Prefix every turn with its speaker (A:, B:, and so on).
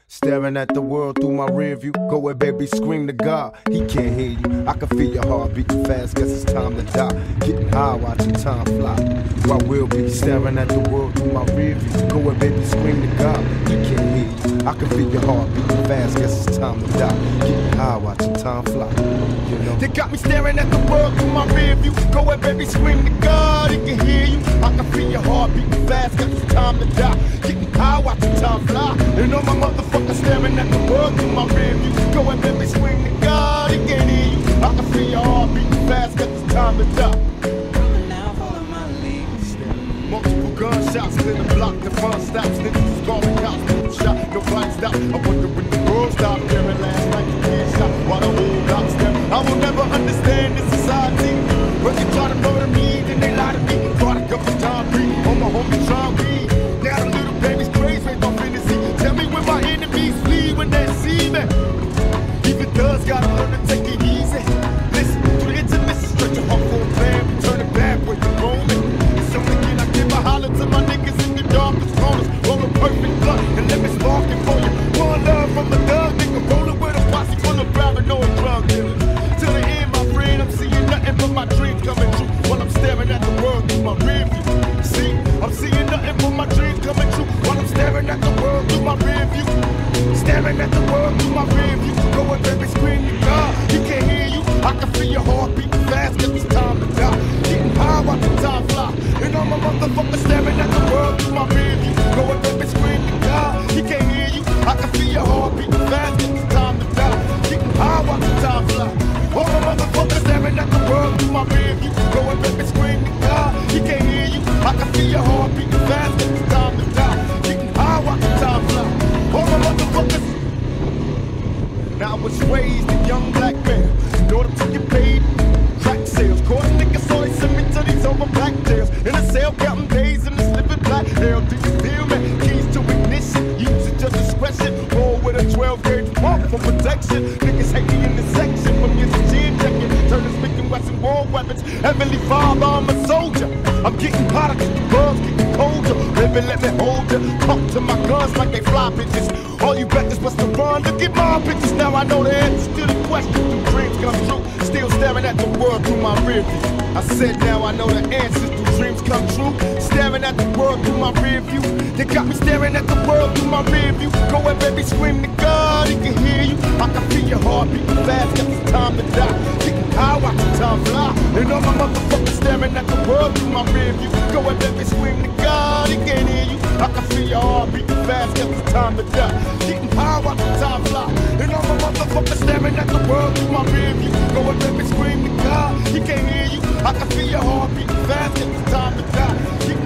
A: Staring at the world through my rear view. Go away, baby, scream to God. He can't hear you. I can feel your heart beating fast. Guess it's time to die. Getting high, watching time fly. While we'll be staring at the world through my rear view. Go away, baby, scream to God. He can't hear you. I can feel your heart beating fast. Guess it's time to die. Getting high, watching time fly. You know? They got me staring at the world through my rear view. Go away, baby, scream to God. He can hear you. I can feel your heart beating fast. Guess it's time to die. Getting high, watching time fly. And all my motherfuckers staring at the world through my rear view. Go and let me swing to God, he can't hear you. I can feel your heart beating fast, cause it's time to die.
B: Coming now, follow my lead.
A: Multiple gunshots, clear the block, the front stops. Niggas is calling cops, people shot, nobody stop. I wonder when the world stopped staring last night, you can't stop. While the whole block stare. I will never understand this society. But they try to murder me, then they lie to me. Try to cover time, breathe on my homie, try to read. Now the little baby's crazy, ain't no fantasy. Tell me when my enemies flee when they see me. Even thugs gotta learn to take it easy. Listen to the intimacy, stretch your heart for a plan, turn it back where you're rolling. It's only then I give a holler to my niggas in the darkest corners. Roll a perfect blunt and let me spark it for you. One love from a thug nigga, rolling with a posse full of paranoid drug dealers. Till the end, my friend, I'm seeing nothing but my dreams coming true while I'm staring at the world through my rear view. See, I'm seeing nothing but my dreams coming true while I'm staring at the world through my rear view. Staring at the world through my rear view. Go and baby scream to God, he can't hear you. I can feel your heart beating fast, cause it's time to die. Getting high, watching time fly. And all my motherfuckers staring at the world through my rear view. Go and baby scream to God, he can't hear you. I can feel your heart beating fast, cause it's time to die. Getting high, watching time fly. All my motherfuckers staring at the world through my rear view. Go and baby scream to God, he can't hear you. I can feel your heart beating fast, cause it's time to die. Getting high, watching time fly. All my motherfuckers. Now I was raised a young black man. In order to get paid, crack sales. Caught niggas, so they send me to these over black jails. In a cell, counting days in the slipping black hell. Do you feel me? Keys to ignition, use at your discretion. Roll with a 12-gauge pump for protection. Niggas hate me in the section from years of chin checking. Turning speaking Western war weapons. Heavenly Father, I'm a soldier. I'm getting hotter, cause the world's getting colder. Baby, let me hold you. Pump to my guns like they fly bitches. All you betters must have run. Look at my pictures, now I know the answer to the question. Do dreams come true? Still staring at the world through my rear view. I said now I know the answers. Do dreams come true? Staring at the world through my rear view. They got me staring at the world through my rear view. Go and baby scream to God, he can hear you. I can feel your heart beating fast, cause it's time to die. Getting high, watching time fly. And all my motherfuckers staring at the world through my rear view. Go and baby scream to God, he can't hear you. I can feel your heart beating fast, cause it's time to die. Getting high, watching time fly. And all my motherfuckers staring at the world through my rear view. Go and baby scream to God, he can't hear you. I can feel your heart beating fast, cause it's time to die.